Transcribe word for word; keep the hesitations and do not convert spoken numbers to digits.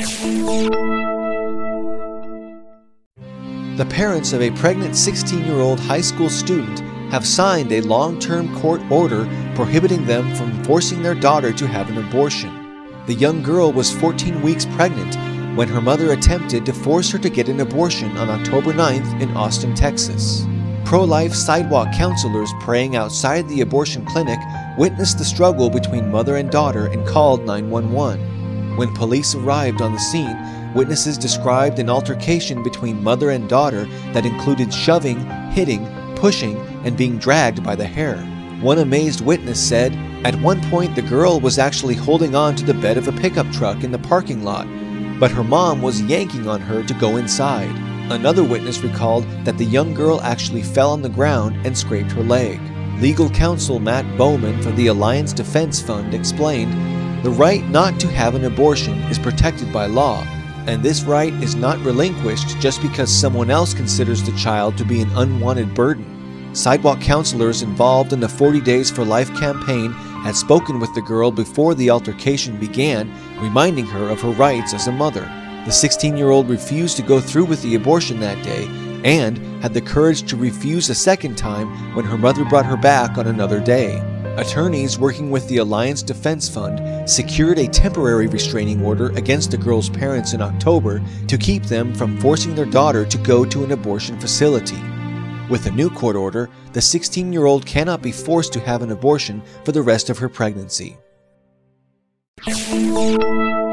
The parents of a pregnant sixteen-year-old high school student have signed a long-term court order prohibiting them from forcing their daughter to have an abortion. The young girl was fourteen weeks pregnant when her mother attempted to force her to get an abortion on October ninth in Austin, Texas. Pro-life sidewalk counselors praying outside the abortion clinic witnessed the struggle between mother and daughter and called nine one one. When police arrived on the scene, witnesses described an altercation between mother and daughter that included shoving, hitting, pushing, and being dragged by the hair. One amazed witness said, "At one point the girl was actually holding on to the bed of a pickup truck in the parking lot, but her mom was yanking on her to go inside." Another witness recalled that the young girl actually fell on the ground and scraped her leg. Legal counsel Matt Bowman for the Alliance Defense Fund explained, "The right not to have an abortion is protected by law, and this right is not relinquished just because someone else considers the child to be an unwanted burden." Sidewalk counselors involved in the forty days for life campaign had spoken with the girl before the altercation began, reminding her of her rights as a mother. The sixteen-year-old refused to go through with the abortion that day and had the courage to refuse a second time when her mother brought her back on another day. Attorneys working with the Alliance Defense Fund secured a temporary restraining order against the girl's parents in October to keep them from forcing their daughter to go to an abortion facility. With the new court order, the sixteen-year-old cannot be forced to have an abortion for the rest of her pregnancy.